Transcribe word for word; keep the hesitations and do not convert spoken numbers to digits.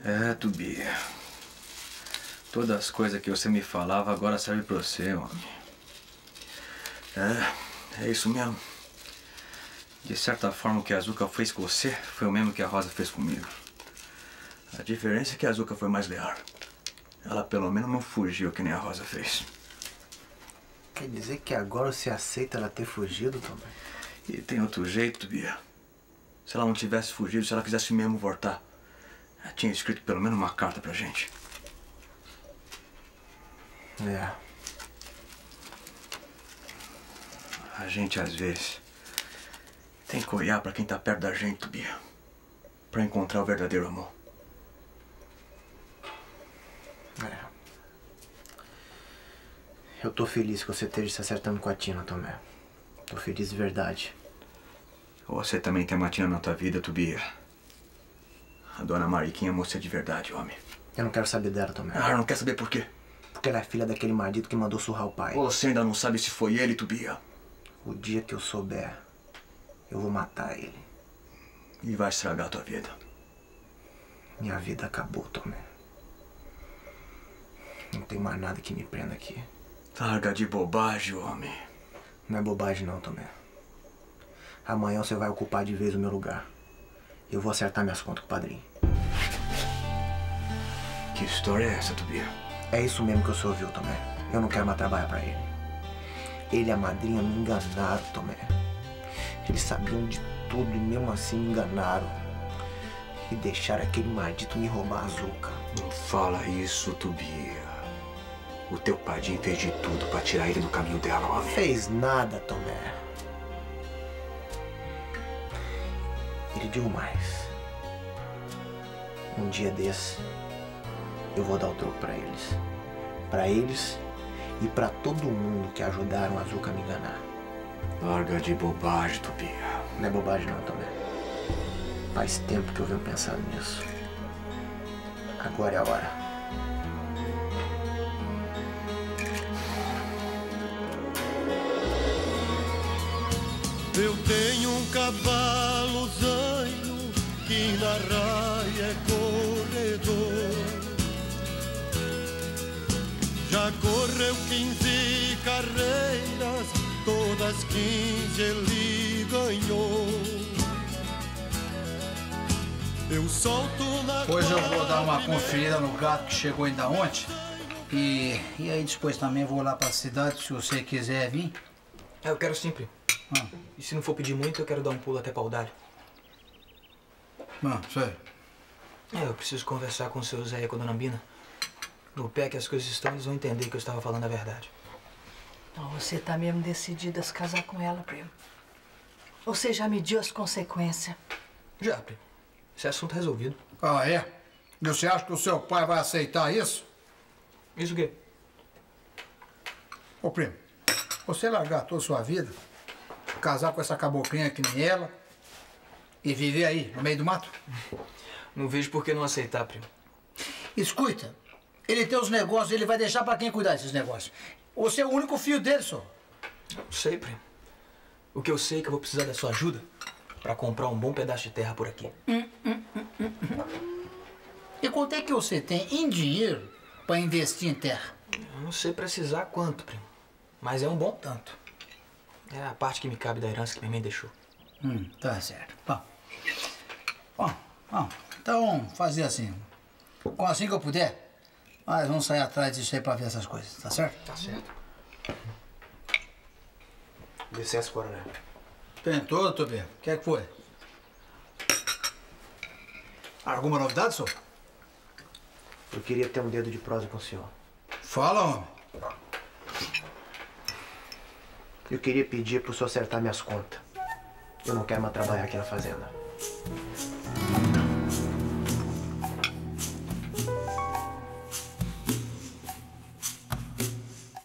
É, Tubi. Todas as coisas que você me falava agora servem pra você, homem. É, é isso mesmo. De certa forma, o que a Azuka fez com você foi o mesmo que a Rosa fez comigo. A diferença é que a Azuka foi mais leal. Ela pelo menos não fugiu que nem a Rosa fez. Quer dizer que agora você aceita ela ter fugido também? E tem outro jeito, Bia. Se ela não tivesse fugido, se ela quisesse mesmo voltar, ela tinha escrito pelo menos uma carta pra gente. É. A gente, às vezes, tem que olhar pra quem tá perto da gente, Bia. Pra encontrar o verdadeiro amor. É. Eu tô feliz que você esteja se acertando com a Tina, Tomé. Tô feliz de verdade. Você também tem uma Tina na tua vida, Tubia. A dona Mariquinha é moça de verdade, homem. Eu não quero saber dela, Tomé. Ah, não quer saber por quê? Porque ela é filha daquele maldito que mandou surrar o pai. Você ainda não sabe se foi ele, Tubia. O dia que eu souber, eu vou matar ele. E vai estragar a tua vida. Minha vida acabou, Tomé. Não tem mais nada que me prenda aqui. Larga de bobagem, homem. Não é bobagem não, Tomé. Amanhã você vai ocupar de vez o meu lugar. Eu vou acertar minhas contas com o padrinho. Que história é essa, Tubia? É isso mesmo que você ouviu, Tomé. Eu não quero mais trabalhar pra ele. Ele e a madrinha me enganaram, Tomé. Eles sabiam de tudo e mesmo assim me enganaram. E deixaram aquele maldito me roubar a Azuka. Não fala isso, Tubia. O teu padrinho fez de tudo pra tirar ele do caminho dela, homem. Fez nada, Tomé. Ele digo mais. Um dia desse, eu vou dar o troco pra eles. Pra eles e pra todo mundo que ajudaram a Azuka a me enganar. Larga de bobagem, Tubia. Não é bobagem não, Tomé. Faz tempo que eu venho pensando nisso. Agora é a hora. Eu tenho um cavalo zanho que na raia é corredor. Já correu quinze carreiras, todas quinze ele ganhou. Eu solto na Hoje eu vou dar uma conferida no gato que chegou ainda ontem. E, e aí depois também vou lá pra cidade, se você quiser vir. É, eu quero sempre. Ah. E se não for pedir muito, eu quero dar um pulo até Paudalho. Ah, sério? É, eu preciso conversar com o seu Zé e com a dona Bina. No pé que as coisas estão, eles vão entender que eu estava falando a verdade. Então, você tá mesmo decidida a se casar com ela, primo? Você já mediu as consequências? Já, primo. Esse é assunto resolvido. Ah, é? E você acha que o seu pai vai aceitar isso? Isso o quê? Ô, primo, você largar toda a sua vida, casar com essa caboclinha que nem ela e viver aí, no meio do mato? Não vejo por que não aceitar, primo. Escuta, ele tem os negócios, ele vai deixar pra quem cuidar desses negócios. Você é o único filho dele, só. Não sei, primo. O que eu sei é que eu vou precisar da sua ajuda pra comprar um bom pedaço de terra por aqui. Hum, hum, hum, hum, hum. E quanto é que você tem em dinheiro pra investir em terra? Eu não sei precisar quanto, primo. Mas é um bom tanto. É a parte que me cabe da herança que minha mãe deixou. Hum, tá certo. Bom, bom, bom, então vamos fazer assim. Com assim que eu puder, nós vamos sair atrás disso aí pra ver essas coisas, tá certo? Tá certo. Licença, coronel. Tem todo, Tobê. O que é que foi? Alguma novidade, senhor? Eu queria ter um dedo de prosa com o senhor. Fala, homem. Eu queria pedir pro senhor acertar minhas contas. Eu não quero mais trabalhar aqui na fazenda.